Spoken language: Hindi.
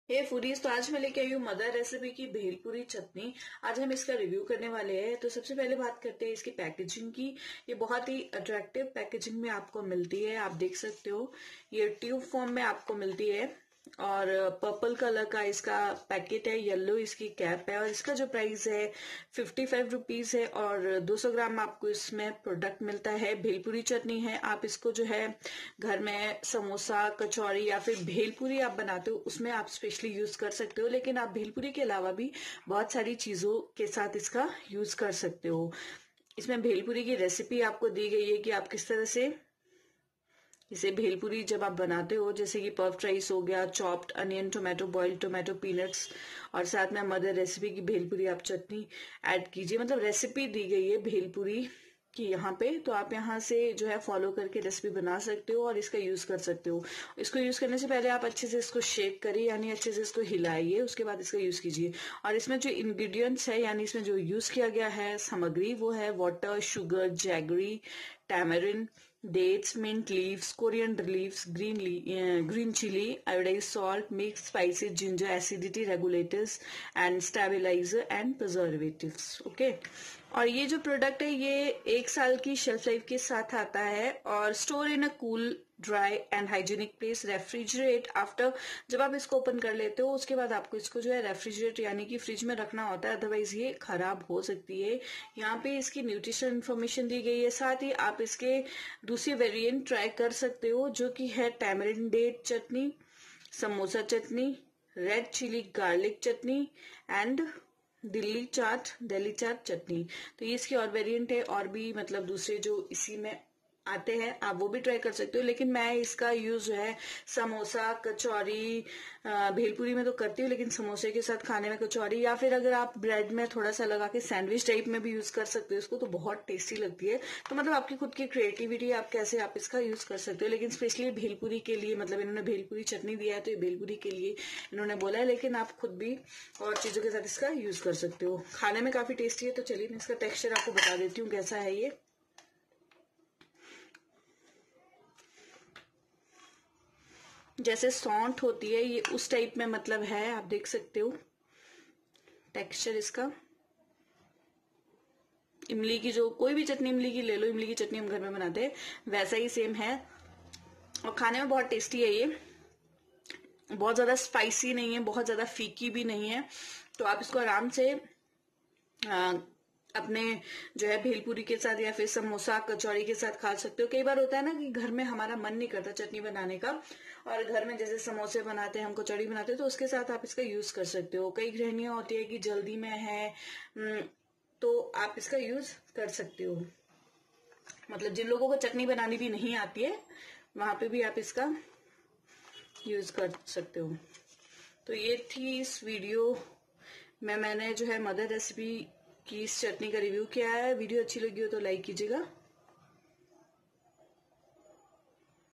हे फूडीज, तो आज मैं लेके आई हूँ मदर रेसिपी की भेलपुरी चटनी। आज हम इसका रिव्यू करने वाले हैं। तो सबसे पहले बात करते हैं इसकी पैकेजिंग की। ये बहुत ही अट्रैक्टिव पैकेजिंग में आपको मिलती है, आप देख सकते हो। ये ट्यूब फॉर्म में आपको मिलती है और पर्पल कलर का इसका पैकेट है, येलो इसकी कैप है और इसका जो प्राइस है 55 रुपीज है और 200 ग्राम आपको इसमें प्रोडक्ट मिलता है। भेलपुरी चटनी है, आप इसको जो है घर में समोसा, कचौरी या फिर भेलपुरी आप बनाते हो उसमें आप स्पेशली यूज कर सकते हो, लेकिन आप भेलपुरी के अलावा भी बहुत सारी चीजों के साथ इसका यूज कर सकते हो। इसमें भेलपुरी की रेसिपी आपको दी गई है कि आप किस तरह से इसे भेलपुरी जब आप बनाते हो, जैसे कि पफ्ड राइस हो गया, chopped onion, tomato, boiled tomato, peanuts और साथ में मदर रेसिपी की भेलपुरी आप चटनी ऐड कीजिए। मतलब रेसिपी दी गई है भेलपुरी की यहाँ पे, तो आप यहाँ से जो है फॉलो करके रेसिपी बना सकते हो और इसका यूज कर सकते हो। इसको यूज करने से पहले आप अच्छे से इसको शेक करिए, यानी अच्छे से इसको हिलाइए, उसके बाद इसका यूज कीजिए। और इसमें जो इंग्रेडिएंट्स है, यानी इसमें जो यूज किया गया है सामग्री, वो है water, sugar, jaggery, tamarind, dates, mint leaves, coriander leaves, green chili, iodized salt, mixed spices, ginger, acidity regulators and stabilizer and preservatives. Okay. और ये जो प्रोडक्ट है ये 1 साल की शेल्फ लाइफ के साथ आता है और store in a cool, dry and hygienic place, refrigerate after. जब आप इसको ओपन कर लेते हो उसके बाद आपको इसको जो है रेफ्रिजरेट यानी कि फ्रिज में रखना होता है, अदरवाइज ये खराब हो सकती है। यहाँ पे इसकी न्यूट्रिशन इन्फॉर्मेशन दी गई है। साथ ही आप इसके दूसरी वेरिएंट ट्राई कर सकते हो जो कि है tamarind date chutney, samosa chutney, red chilli garlic chutney and Delhi chaat chutney. तो ये इसकी और वेरिएंट है और भी मतलब दूसरे जो इसी में आते हैं, आप वो भी ट्राई कर सकते हो। लेकिन मैं इसका यूज जो है समोसा, कचौरी, भेलपुरी में तो करती हूँ, लेकिन समोसे के साथ खाने में कचौरी, या फिर अगर आप ब्रेड में थोड़ा सा लगा के सैंडविच टाइप में भी यूज कर सकते हो इसको, तो बहुत टेस्टी लगती है। तो मतलब आपकी खुद की क्रिएटिविटी, आप कैसे आप इसका यूज कर सकते हो। लेकिन स्पेशली भेलपुरी के लिए, मतलब इन्होंने भेलपुरी चटनी दिया है तो ये भेलपुरी के लिए इन्होंने बोला है, लेकिन आप खुद भी और चीजों के साथ इसका यूज कर सकते हो। खाने में काफी टेस्टी है। तो चलिए मैं इसका टेक्सचर आपको बता देती हूँ कैसा है ये। जैसे सौंठ होती है ये उस टाइप में मतलब है, आप देख सकते हो टेक्सचर इसका। इमली की, जो कोई भी चटनी इमली की ले लो, इमली की चटनी हम घर में बनाते हैं, वैसा ही सेम है और खाने में बहुत टेस्टी है ये। बहुत ज्यादा स्पाइसी नहीं है, बहुत ज्यादा फीकी भी नहीं है, तो आप इसको आराम से अपने जो है भेलपुरी के साथ या फिर समोसा, कचौड़ी के साथ खा सकते हो। कई बार होता है ना कि घर में हमारा मन नहीं करता चटनी बनाने का, और घर में जैसे समोसे बनाते हैं, हम कचौड़ी बनाते हैं, तो उसके साथ आप इसका यूज कर सकते हो। कई गृहिणियां होती है कि जल्दी में है, तो आप इसका यूज कर सकते हो। मतलब जिन लोगों को चटनी बनानी भी नहीं आती है वहां पे भी आप इसका यूज कर सकते हो। तो ये थी इस वीडियो में मैंने जो है मदर रेसिपी की इस चटनी का रिव्यू किया है। वीडियो अच्छी लगी हो तो लाइक कीजिएगा।